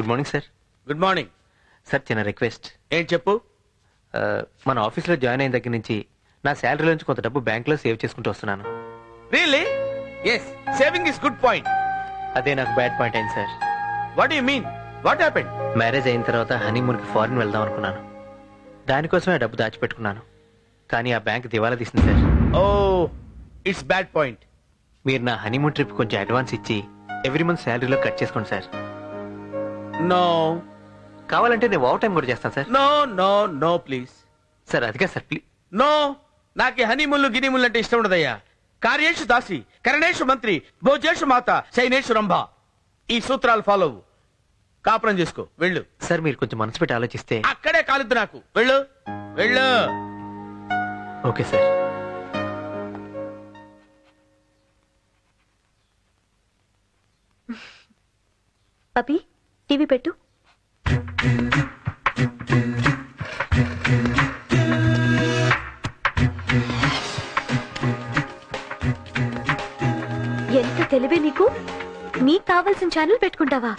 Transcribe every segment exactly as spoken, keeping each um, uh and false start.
Good morning sir. Good morning sir, చిన్న request. ఏం చెప్పు. మన ఆఫీస్లో జాయిన్ అయిన దగ్గర నుంచి నా శాలరీ నుంచి కొంత డబ్బు బ్యాంక్ లో సేవ్ చేసుకుంటూ వస్తున్నాను. Really? yes, saving is good point. అదే నాకు బ్యాడ్ పాయింట్ అయింది sir. what do you mean? what happened? Marriage అయిన తర్వాత హనీమూన్ కి ఫారిన్ వెళ్దాం అనుకున్నాను. దానికోసమే డబ్బు దాచిపెట్టుకున్నాను. కానీ ఆ బ్యాంక్ దివాలా తీసింది sir. oh it's bad point. మీరు నా హనీమూన్ ట్రిప్ కొంచెం అడ్వాన్స్ ఇచ్చి ఎవ్రీ మంత్ శాలరీలో కట్ చేసుకోండి సార్. no కావాలంటే నేను ఓవర్ టైం కూడా చేస్తాను sir. no no no please. Sir అదిగా సార్, ప్లీజ్. no నాకు హనీముళ్ళు గినిముళ్ళు అంటే ఇష్టం ఉండదయ్యా. కార్యేషు దాసి, కరణేషు మంత్రి, భోజేషు మాత, శైనేషు రంభ. ఈ సూత్రాలు ఫాలో కాపురం చేసుకో. వెళ్ళు. సార్ మీరు కొంచెం మనసు పెట్టి ఆలోచిస్తే. అక్కడే కాలిద్దు నాకు. వెళ్ళు వెళ్ళు. Okay sir. పపి, టీవీ పెట్టు. ఎంత తెలివే నీకు. నీకు కావాల్సిన ఛానల్ పెట్టుకుంటావా?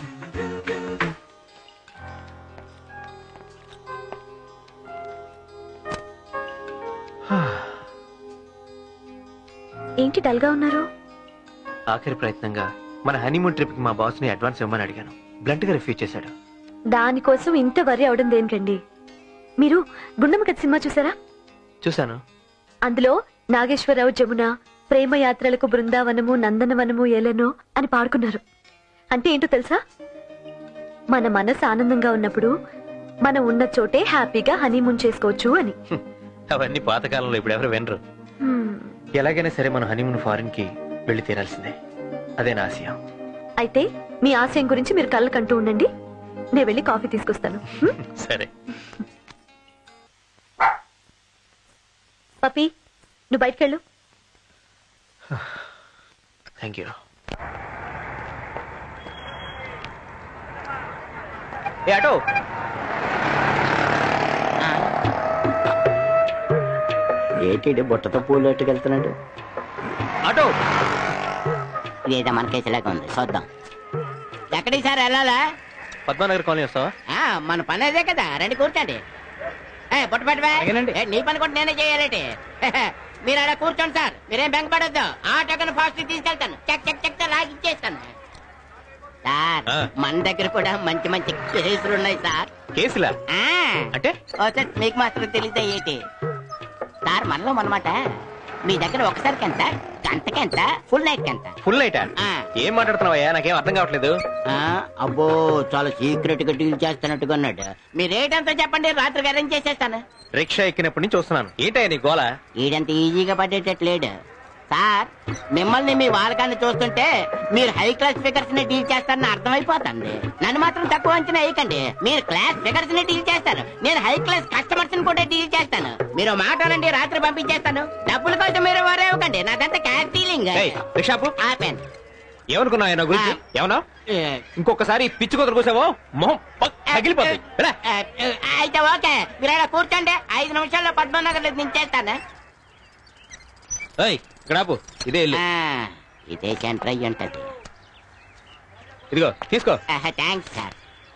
ఏంటి డల్గా ఉన్నారు? ఆఖరి ప్రయత్నంగా మన హనీమూన్ ట్రిప్ కి మా బాస్ ని అడ్వాన్స్ ఇవ్వమని అడిగాను. బ్లంట్ గా రిఫ్యూజ్ చేశాడు. దానికోసం ఇంత వరి అవడం దేనికండి? మీరు గుండమ్మ కథ సినిమా చూసారా? చూశాను. అందులో నాగేశ్వరరావు జమున ప్రేమ యాత్రలకు బృందావనము నందనవనము ఏలెనో అని పాడుకున్నారు. అంటే ఏంటో తెలుసా? మన మనసు ఆనందంగా ఉన్నప్పుడు మనం ఉన్న చోటే హ్యాపీగా హనీమూన్ చేసుకోవచ్చు అని. అవన్నీ పాతకాలంలో ఇప్పుడు ఎవరు వినరు. ఎలాగైనా సరే మన హనీమూన్ ఫారిన్ కి వెళ్లి తీరాల్సిందే. అదే నా ఆశయం. అయితే మీ ఆశయం గురించి మీరు కళ్ళు కంటూ ఉండండి. నేను వెళ్ళి కాఫీ తీసుకొస్తాను. సరే. పపి, నువ్వు బయటకెళ్ళు. Thank you. ఏ ఆటో, ఏంటి బుట్టతో పూలు ఎట్టుకెళ్తున్నాడు? ఆటో ఇదేదో మన కేసులాగా ఉంది, చూద్దాం. ఎక్కడికి సార్ వెళ్ళాలా? పద్మానగర్ కాలనీ వస్తావా? మన పని అదే కదా, రండి కూర్చోండి. బుట్ట పెట్టవా? నీ పని కూడా నేనే చేయాలంటే. మీరు అలా కూర్చోండి సార్, మీరేం బెంగపడద్దు. ఆటోకను ఫాస్ట్ తీసుకెళ్తాను, చెక్ చెక్ చెక్ లాగి ఇచ్చేస్తాను. సార్ మన దగ్గర కూడా మంచి మంచి కేసులు ఉన్నాయి సార్. కేసులా? అంటే మీకు మాత్రం తెలియదా ఏంటి సార్? మనలో మనమాట. మీ దగ్గర ఒకసారికి ఎంత, గంటకి ఎంత, ఫుల్ నైట్ ఎంత? Full night? ఏం మాట్లాడుతున్నావయ్యా? నాకేం అర్థం కావట్లేదు. అబ్బో, చాలా సీక్రెట్ గా డీల్ చేస్తున్నట్టుగా ఉన్నాడు. మీ రేట్ అంతా చెప్పండి, రాత్రికి అరేంజ్ చేసేస్తాను. రిక్షా ఎక్కినప్పటి నుంచి చూస్తున్నాను. ఏంటయ్యా నీ గోల? ఈడంత ఈజీగా పడేటట్లేడు సార్. మిమ్మల్ని మీ వాళ్ళకాన్ని చూస్తుంటే మీరు హై క్లాస్ ఫిగర్స్ ని డీల్ చేస్తారని అర్థమైపోతుంది. నన్ను మాత్రం తక్కువ అంచనా వేయకండి. మీరు క్లాస్ ఫిగర్స్ ని డీల్ చేస్తారు, నేను హై క్లాస్ కస్టమర్స్ ని కూడా డీల్ చేస్తాను. మీరు మాట్లాడండి, రాత్రి పంపించేస్తాను. డబ్బుల కోసం మీరు వరే ఇవ్వకండి, నాదంతా క్యాష్ డీలింగ్. ఆపాను. ఏమనుకున్నావు నా గురించి? ఏమన్నా ఇంకొకసారి పిచ్చి కుదర కూసావో మొహం పగిలిపోతుంది. అయితే ఓకే, మీరు అలా కూర్చోండి. ఐదు నిమిషాల్లో పద్మనగర్ దించేస్తాను. ఇక్కడాపు, ఇదే ఇల్లు. ఇదే సెంటర్ అయ్యి ఉంటది. ఇదిగో తీసుకో. Thanks sir.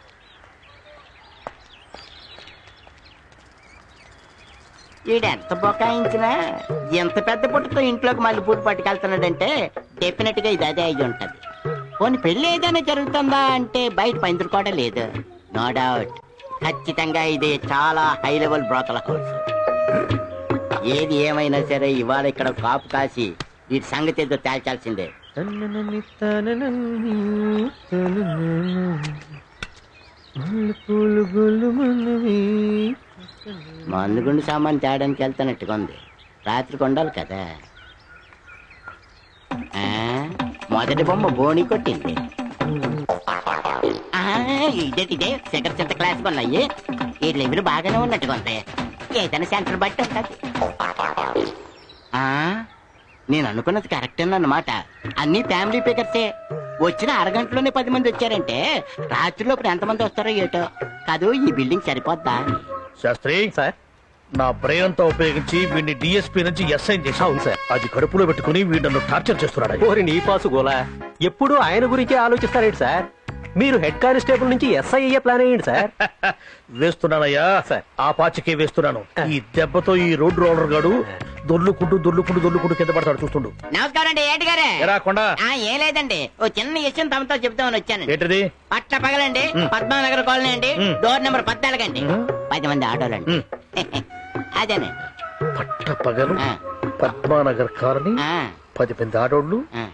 ఈడెంత బొకాయించినా ఎంత పెద్ద పుట్టుతో ఇంట్లోకి మళ్ళీ పూట పట్టుకెళ్తున్నాడంటే డెఫినెట్ గా ఇది అదే అయ్యి ఉంటది. పోనీ పెళ్లి ఏదైనా జరుగుతుందా అంటే బయట పందిరుకోవడం లేదు. నో డౌట్, ఖచ్చితంగా ఇది చాలా హై లెవెల్ బ్రోకల్ హౌస్. ఏది ఏమైనా సరే ఇవాళ ఇక్కడ కాపు కాసి వీటి సంగతి ఏదో తేల్చాల్సిందే. మందుగుండు సామాన్ తేడానికి వెళ్తానట్టుగా ఉంది. రాత్రికి ఉండాలి కదా. మొదటి బొమ్మ బోణి కొట్టింది. ఇదేటిదే సెకండ్ సెంటర్ క్లాస్ ఉన్నాయి. ఈ లెవెల్ బాగానే ఉన్నట్టుగా ఉంది. ఏదైనా సెంటర్ బట్టి ఉంటుంది. నేను అనుకున్నది కరెక్టేనమాట. అన్ని ఫ్యామిలీ పికర్సే. వచ్చిన అరగంటలోనే పది మంది వచ్చారంటే రాత్రిలోపు ఎంతమంది వస్తారో ఏటో. కాదు, ఈ బిల్డింగ్ సరిపోద్దా? శాస్త్రి సార్, నా బ్రెయిన్ అంతా ఉపయోగించి వీడిని డిఎస్పీ నుంచి ఎస్ఐ చేశావు సార్. అది కడుపులో పెట్టుకుని వీడు నన్ను టార్చర్ చేస్తున్నాడు. ఓరి నీ పాసు గోలా, ఎప్పుడు ఆయన గురించే ఆలోచిస్తారేంటి సార్? మీరు హెడ్ కానిస్టేబుల్ నుంచి ఎస్ఐ అయ్యే ప్లాన్ అయ్యండి సార్. వేస్తున్నానయ్యా సార్. ఆ పాచికే వేస్తున్నాను. ఈ దెబ్బతో ఈ రోడ్డు రోలర్ గాడు దొర్లుకుంటూ దొర్లుకుంటూ దొర్లుకుంటూ కింద పడతాడు చూస్తుండు. నమస్కారం అండి ఏంటి గారు. ఎరా కొండా. ఆ, ఏం లేదండి, ఓ చిన్న విషయం తమతో చెప్తామని వచ్చాను. ఏంటిది? పట్ల పగలండి, పద్మానగర్ కాలనీ అండి, డోర్ నెంబర్ పద్నాలుగు అండి, పది మంది ఆటోలండి. అదేనండి. పట్ట పగలు ఆ. పద్మానగర్ కాలనీ, ఆ, పది మంది ఆడోళ్ళు. ఆ,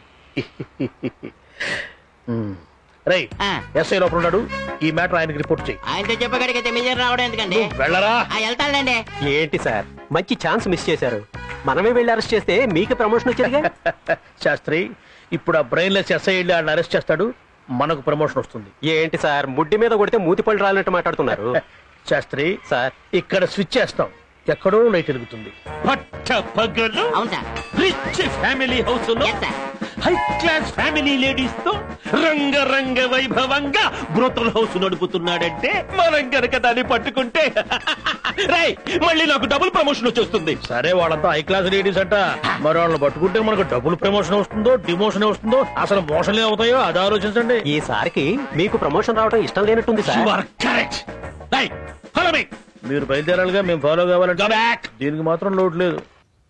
రై ఆ. ఎస్ఐ లోపల ఉన్నాడు. ఈ మ్యాటర్ ఆయనకి రిపోర్ట్ చేయి. ఆయనతో చెప్పగడిగితే మీ దగ్గర రావడం ఎందుకండి? వెళ్ళరా. ఆ, వెళ్తానండి. ఏంటి సార్ మంచి ఛాన్స్ మిస్ చేశారు. మనమే వెళ్ళి అరెస్ట్ చేస్తే మీకు ప్రమోషన్ వచ్చేదిగా. శాస్త్రి, ఇప్పుడు ఆ బ్రెయిన్ లెస్ ఎస్ఐ వెళ్ళి ఆయన అరెస్ట్ చేస్తాడు, మనకు ప్రమోషన్ వస్తుంది. ఏంటి సార్ ముడ్డి మీద కొడితే మూతి పళ్ళు రాలినట్టు మాట్లాడుతున్నారు. శాస్త్రి సార్ ఇక్కడ స్విచ్ చేస్తాం, ఎక్కడో లైట్ వెలుగుతుంది. పట్ట పగలు అవును సార్. రిచ్ ఫ్యామిలీ హౌస్ లో yes sir. High class family ladies తో రంగరంగ వైభవంగా బ్రోతల్ హౌస్ నడుపుతున్నాడంటే మనం గనక దాన్ని పట్టుకుంటే రై మళ్ళీ నాకు డబుల్ ప్రమోషన్ వచ్చేస్తుంది. సరే వాళ్ళంతా హై క్లాస్ లేడీస్ అంట, మరి వాళ్ళని పట్టుకుంటే మనకు డబుల్ ప్రమోషన్ వస్తుందో డిమోషన్ వస్తుందో అసలు మోషన్లే అవుతాయో అది ఆలోచించండి. ఈసారికి మీకు ప్రమోషన్ రావడం ఇష్టం లేనట్టుంది You సార్. are correct. రై follow me. మీరు బయలుదేరాలిగా, మేము ఫాలో కావాలంటే. Go back. దీనికి మాత్రం లోటు లేదు.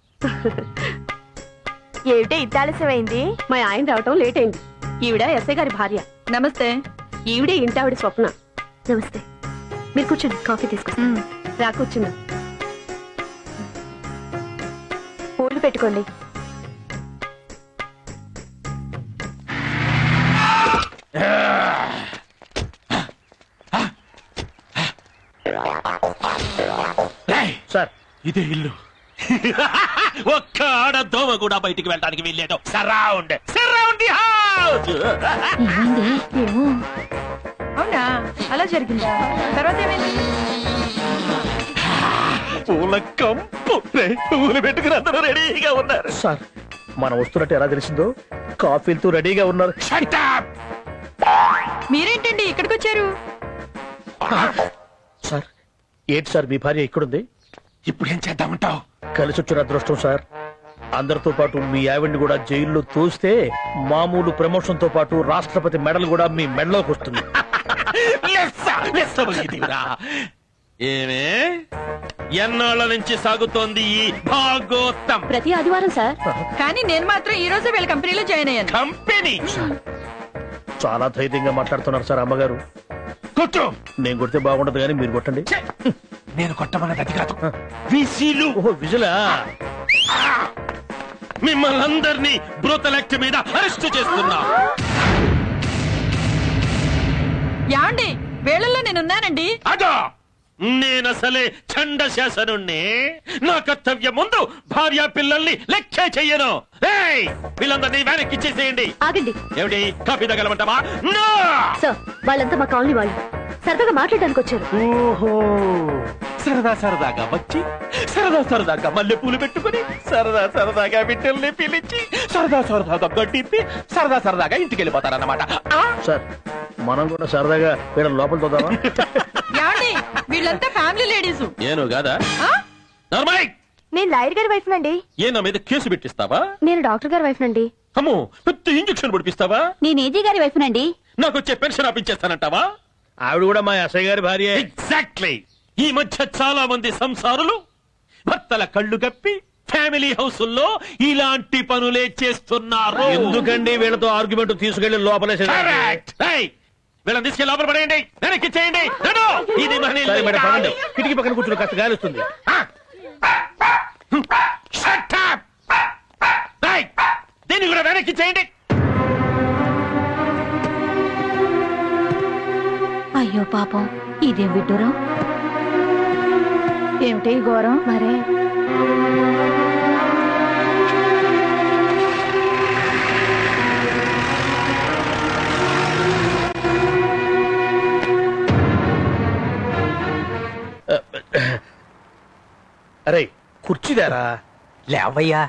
ఏమిటే ఇంత ఆలస్యమైంది? మా ఆయన రావటం లేట్ అయింది. ఈవిడ ఎస్ఐ గారి భార్య. నమస్తే. ఈవిడే ఇంటావిడ స్వప్న. నమస్తే. మీరు కూర్చోండి, కాఫీ తీసుకొస్తాను. రా కూర్చుందా. పూలు పెట్టుకోండి. రై సార్ ఇదే ఇల్లు. ఒక్క ఆడ దోమ కూడా బయటికి వెళ్ళడానికి వెళ్ళాడు. Surround surround the house. అవునా, అలా జరిగిందా? తర్వాత ఏమైంది? పూల కంపు. రేయ్, పూలు పెట్టుకుని అందరూ రెడీగా ఉన్నారు. సార్ మనం వస్తున్నట్టు ఎలా తెలిసిందో, కాఫీలతో రెడీగా ఉన్నారు. Shut up. మీరేంటండి ఇక్కడికి వచ్చారు? సార్ ఏంటి సార్ మీ భార్య ఇక్కడుంది? ఇప్పుడు ఏం చేద్దామంటావు? కలిసి వచ్చిన అదృష్టం సార్. అందరితో పాటు మీ ఆవిడ్ని కూడా జైల్లో తోస్తే మామూలు ప్రమోషన్ తో పాటు రాష్ట్రపతి మెడల్ కూడా మీ మెడలోకి వస్తుంది. ఏమే ఎన్నాళ్ళ నుంచి సాగుతోంది ఈ భాగోత్తం? ప్రతి ఆదివారం సార్. కానీ నేను మాత్రం ఈ రోజు వీళ్ళ కంపెనీలో జాయిన్ అయ్యాను. కంపెనీ చాలా ధైర్యంగా మాట్లాడుతున్నారు సార్. అమ్మగారు కొట్టు. నేను కొడితే బాగుండదు కానీ మీరు కొట్టండి. నేను కొట్టమన్నది అది కాదు, విసిలు. ఓహో విజులా. మిమ్మల్ని అందరినీ బ్రోతల్ యాక్ట్ మీద అరెస్ట్ చేస్తున్నా. యాండి వేళల్లో నేనున్నానండి. అదో నేనసలే చండ శాసనుణ్ణి. నా కర్తవ్యం ముందు భార్య పిల్లల్ని లెక్కే చెయ్యను. ఏయ్, వీళ్ళందరినీ వెనక్కి ఇచ్చేసేయండి. ఆగండి ఏమిటి, కాఫీ తగలమంటావా? నో సార్, వాళ్ళంతా మా కాలనీ వాళ్ళు, సరదాగా మాట్లాడడానికి వచ్చారు. ఓహో, సరదా సరదాగా వచ్చి సరదా సరదాగా మల్లె పూలు పెట్టుకుని సరదా సరదాగా బిడ్డల్ని పిలిచి సరదా సరదాగా గడ్డిప్పి సరదా సరదాగా ఇంటికి వెళ్ళిపోతారన్నమాట. సార్ మనం కూడా సరదాగా వీళ్ళ లోపల తోదామా? యాండి వీళ్ళంతా ఫ్యామిలీ లేడీస్. ఏను కాదా? నార్మల్. నేను లాయర్ గారి వైఫ్ నండి. ఏ నా మీద కేసు పెట్టిస్తావా? నేను డాక్టర్ గారి వైఫ్ నండి. అమ్మో, పెద్ద ఇంజక్షన్ పొడిపిస్తావా? నేను ఏజీ గారి వైఫ్ నండి. నాకు వచ్చే పెన్షన్ ఆపించేస్తానంటావా? ఆవిడ కూడా మా ఎస్ఐ గారి భార్య. ఎగ్జాక్ట్లీ. ఈ మధ్య చాలా మంది సంసారులు భర్తల కళ్ళు కప్పి ఫ్యామిలీ హౌసుల్లో ఇలాంటి పనులే చేస్తున్నారు. ఎందుకండి వీళ్ళతో ఆర్గ్యుమెంట్ తీసుకెళ్లి లోపలేసే? Correct. Hey, వీళ్ళని తీసుకెళ్ళి లోపల పడేయండి, వెనక్కి చేయండి. ఇది మన ఇల్లు. సరే మేడం, పదండి. కిటికీ పక్కన కూర్చుని కాస్త గాలి వస్తుంది. Shut up. Hey, దీన్ని కూడా వెనక్కి చేయండి. అయ్యో పాపం, ఇదేం విడ్డూరం. ఏమిటి ఘోరం? మరే అరే కుర్చీదారా? లేవయ్యా.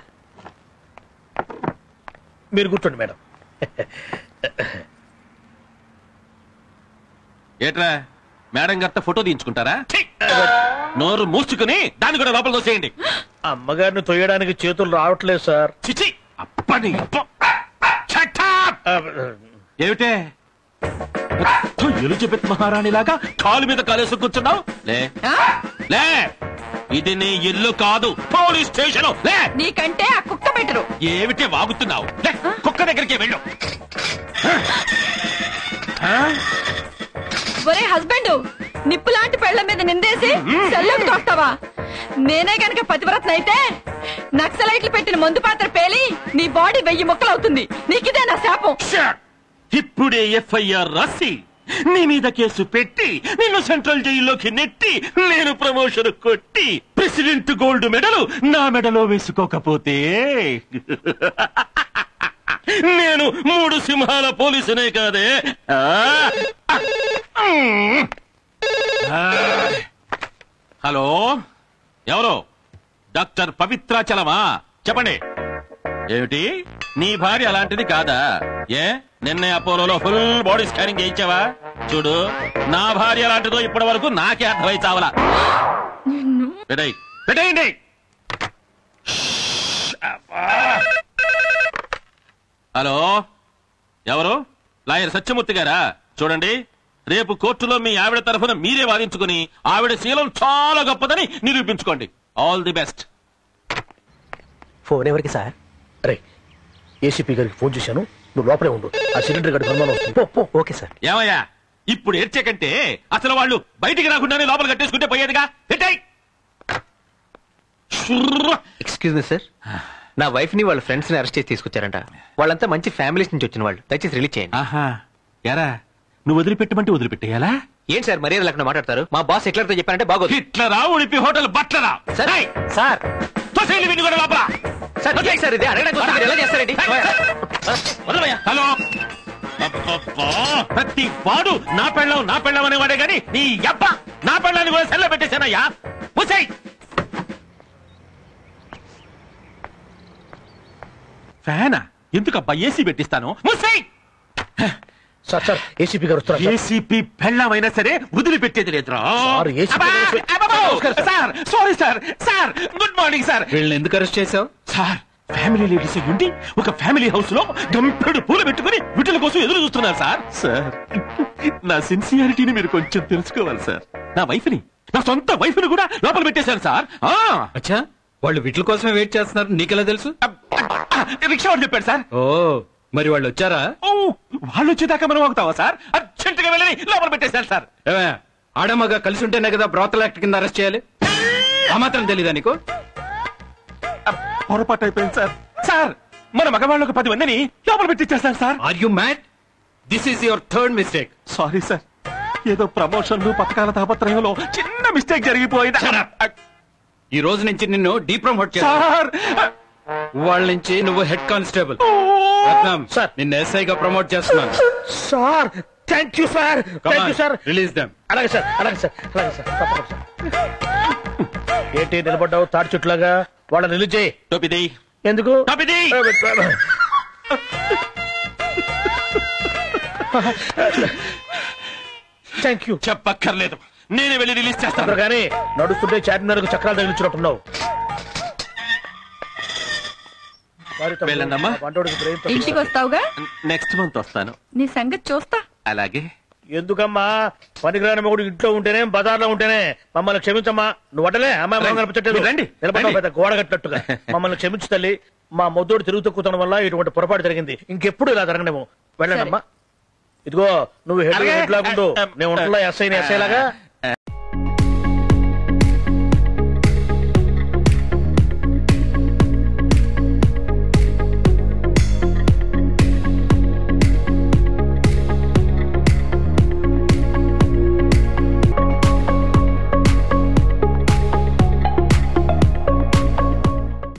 మీరు కూర్చోండి మేడం. ఏట్రా, మేడం గారితో ఫోటో తీయించుకుంటారా? నోరు మూసుకుని దాన్ని కూడా లోపల తోసేయండి. అమ్మగారిని తొయ్యడానికి చేతులు రావట్లేదు సార్. చిచి, అప్పని. Shut up. ఏమిటే, ఎలిజబెత్ మహారాణి లాగా కాలు మీద కాలేసి కూర్చున్నావు లే లే ఇది నీ ఇల్లు కాదు పోలీస్ స్టేషన్ లే. నీకంటే ఆ కుక్క బెటరు. ఏమిటి వాగుతున్నావు? లే, కుక్క దగ్గరికి వెళ్ళు. ఒరే హస్బెండ్, నిప్పు లాంటి పెళ్ల మీద నిందేసి సెల్లోకి తోస్తావా? నేనే గనక పతివ్రతనైతే నక్సలైట్లు పెట్టిన మందు పాత్ర పేలి నీ బాడీ వెయ్యి ముక్కలవుతుంది. నీకిదే నా శాపం. ఇప్పుడే ఎఫ్ఐఆర్ రాసి నీ మీద కేసు పెట్టి నిన్ను సెంట్రల్ జైల్లోకి నెట్టి నేను ప్రమోషన్ కొట్టి ప్రెసిడెంట్ గోల్డ్ మెడల్ నా మెడలో వేసుకోకపోతే నేను మూడు సింహాల పోలీసునే కాదే. హలో, ఎవరు? డాక్టర్ పవిత్రాచలమా? చెప్పండి. ఏమిటి, నీ భార్య అలాంటిది కాదా? ఏ నిన్నే అపోలోలో ఫుల్ బాడీ స్కానింగ్ చేయించావా? చూడు, నా భార్య అలాంటిదో ఇప్పటి వరకు నాకే అర్థమై చావలా. పెట్టేయ్, పెట్టేయండి. హలో, ఎవరు? లాయర్ సత్యమూర్తి గారా? చూడండి, రేపు కోర్టులో మీ ఆవిడ తరఫున మీరే వాదించుకుని ఆవిడ శీలం చాలా గొప్పదని నిరూపించుకోండి. All the best. ఫోన్ ఎవరికి సార్? అరే, ఏసీపీ గారికి ఫోన్ చేశాను, నువ్వు లోపలే ఉండు. ఆ సిలిండర్ గడి అనుమానం వస్తుంది. Okay sir. ఏమయ్యా, ఇప్పుడు ఏడ్చే కంటే అసలు వాళ్ళు బయటికి రాకుండానే లోపల కట్టేసుకుంటే పోయేదిగా. ఎక్స్క్యూజ్ మీ సార్, నా వైఫ్ ని వాళ్ళ ఫ్రెండ్స్ ని అరెస్ట్ చేసి తీసుకొచ్చారంట. వాళ్ళంతా మంచి ఫ్యామిలీస్ నుంచి వచ్చిన వాళ్ళు. దయచేసి రిలీజ్ చేయండి. ఆహా, ఎరా నువ్వు వదిలిపెట్టమంటే వదిలిపెట్టేయాలా? ఏం సార్ మర్యాద లేకుండా మాట్లాడతారు? మా బాస్ హిట్లర్తో చెప్పారంటే బాగోదు. హిట్లరా? ఉడిపి హోటల్ బట్లరా? సార్ సార్ తోసేయండి వీడిని కూడా లోపల. సార్ ఏంటి సార్ ఇది? అడగడానికి వస్తే మీరు ఎలా చేస్తారండి? హలో, ప్రతి వాడు నా పెళ్ళం నా పెళ్ళం అనేవాడే గాని నీ అబ్బ నా పెళ్ళాన్ని కూడా సెల్ల పెట్టేశానయ్యా. ముసై ఫ్యానా? ఎందుకబ్బా ఏసీ పెట్టిస్తాను? ముసై. సార్ సార్ ఏసీపీ గారు వస్తున్నారు. ఏసీపీ పెళ్ళమైనా సరే వదిలిపెట్టేది లేదురా. Sir sorry sir. Sir good morning sir. వీళ్ళని ఎందుకు అరెస్ట్ చేశావు? సార్, ఫ్యామిలీ లేడీస్ ఉండి ఒక ఫ్యామిలీ హౌస్ లో గంపెడు పూలు పెట్టుకుని విటుల కోసం ఎదురు చూస్తున్నారు సార్. సార్, నా సిన్సియారిటీని మీరు కొంచెం తెలుసుకోవాలి సార్. నా వైఫ్ ని, నా సొంత వైఫ్ ని కూడా లోపల పెట్టేశారు సార్. అచ్చా, వాళ్ళు వీటి కోసమే వెయిట్ చేస్తున్నారు, నీకెలా తెలుసు? రిక్షా వాడు చెప్పాడు సార్. ఓ, మరి వాళ్ళు వచ్చారా? ఓ, వాళ్ళు వచ్చేదాకా మనం ఆగుతావా సార్? అర్జెంట్ గా వెళ్ళని లోపల పెట్టేశారు సార్. ఆడమ్మగా కలిసి ఉంటేనే కదా బ్రోతల్ యాక్ట్ కింద అరెస్ట్ చేయాలి. ఆ మాత్రం తెలీదా నీకు? పొరపాటు అయిపోయింది సార్. సార్, మన మగవాళ్ళకు పది మందిని లోపల పెట్టించేస్తారు sir. Are you mad? This is your third mistake. Sorry sir, ఏదో ప్రమోషన్లు పథకాల తాపత్రయంలో చిన్న మిస్టేక్ జరిగిపోయింది. ఈ రోజు నుంచి నిన్ను డీప్రమోట్ చేస్తాను. సార్, వాళ్ళ నుంచి నువ్వు హెడ్ కానిస్టేబుల్. సార్, నిన్ను ఎస్ఐగా ప్రమోట్ చేస్తున్నాను. Sir thank you sir. Thank you sir. Release them. అలాగే సార్, అలాగే సార్, అలాగే సార్. తప్పకుండా సార్. ఏంటి నిలబడ్డావు తాడి చుట్లాగా? వాళ్ళని రిలీజ్ చేయి. టోపిది ఎందుకు? టోపిది. Thank you. చెప్పక్కర్లేదు, నేనే వెళ్ళి రిలీజ్ చేస్తాను. కానీ నడుస్తుంటే చార్మినార్కు చక్రాలు తగిలించినట్టున్నావు. వెళ్ళండమ్మా. ఇంటికి వస్తావుగా? నెక్స్ట్ మంత్ వస్తాను. నీ సంగతి చూస్తా. అలాగే. ఎందుకమ్మా పనికిరాని మొగుడు ఇంట్లో ఉంటేనే బజార్లో ఉంటేనే? మమ్మల్ని క్షమించమ్మా. నువ్వు వడలే అమ్మాయి రండి. నిలబడ్డావు పెద్ద గోడ కట్టినట్టుగా. మమ్మల్ని క్షమించు తల్లి. మా మొద్దోడు తిరుగు తక్కువడం వల్ల ఇటువంటి పొరపాటు జరిగింది. ఇంకెప్పుడు ఇలా జరగనేమో. వెళ్ళండి అమ్మా. ఇదిగో నువ్వు హెడ్ హెడ్ లాగుండు, నేను ఉంటున్నా ఎస్ఐ ఎస్ఐ లాగా.